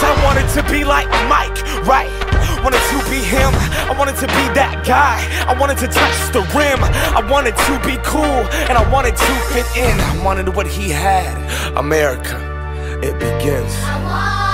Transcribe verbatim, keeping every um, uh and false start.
I wanted to be like Mike, right? Wanted to be him, I wanted to be that guy. I wanted to touch the rim, I wanted to be cool, and I wanted to fit in. I wanted what he had. America, it begins.